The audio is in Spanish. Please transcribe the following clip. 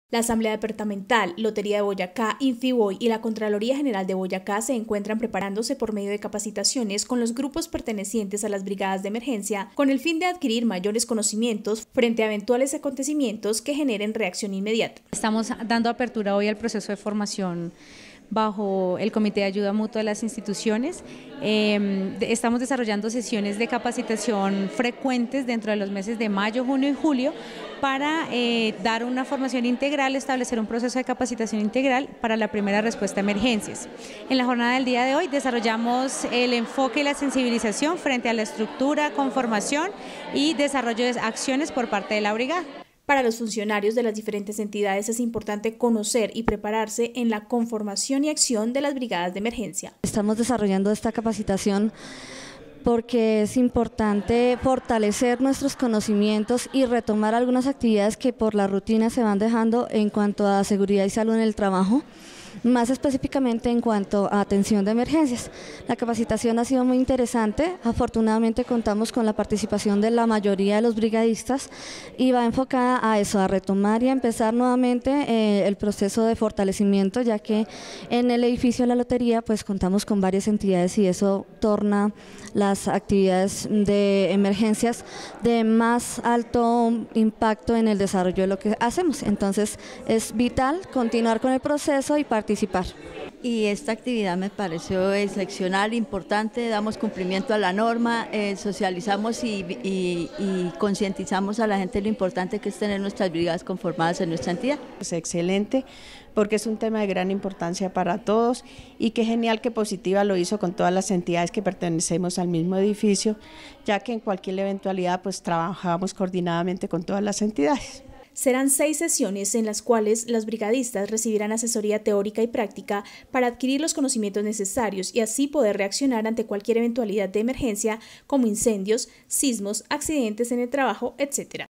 La Asamblea Departamental, Lotería de Boyacá, Infiboy y la Contraloría General de Boyacá se encuentran preparándose por medio de capacitaciones con los grupos pertenecientes a las brigadas de emergencia con el fin de adquirir mayores conocimientos frente a eventuales acontecimientos que generen reacción inmediata. Estamos dando apertura hoy al proceso de formación bajo el Comité de Ayuda Mutua de las instituciones. Estamos desarrollando sesiones de capacitación frecuentes dentro de los meses de mayo, junio y julio para dar una formación integral, establecer un proceso de capacitación integral para la primera respuesta a emergencias. En la jornada del día de hoy desarrollamos el enfoque y la sensibilización frente a la estructura, conformación y desarrollo de acciones por parte de la brigada. Para los funcionarios de las diferentes entidades es importante conocer y prepararse en la conformación y acción de las brigadas de emergencia. Estamos desarrollando esta capacitación porque es importante fortalecer nuestros conocimientos y retomar algunas actividades que por la rutina se van dejando en cuanto a seguridad y salud en el trabajo, más específicamente en cuanto a atención de emergencias. La capacitación ha sido muy interesante, afortunadamente contamos con la participación de la mayoría de los brigadistas y va enfocada a eso, a retomar y a empezar nuevamente el proceso de fortalecimiento, ya que en el edificio de la lotería pues contamos con varias entidades y eso torna las actividades de emergencias de más alto impacto en el desarrollo de lo que hacemos. Entonces es vital continuar con el proceso y participar. Y esta actividad me pareció excepcional, importante, damos cumplimiento a la norma, socializamos y concientizamos a la gente lo importante que es tener nuestras brigadas conformadas en nuestra entidad. Es excelente porque es un tema de gran importancia para todos y qué genial que Positiva lo hizo con todas las entidades que pertenecemos al mismo edificio, ya que en cualquier eventualidad pues trabajamos coordinadamente con todas las entidades. Serán 6 sesiones en las cuales las brigadistas recibirán asesoría teórica y práctica para adquirir los conocimientos necesarios y así poder reaccionar ante cualquier eventualidad de emergencia como incendios, sismos, accidentes en el trabajo, etc.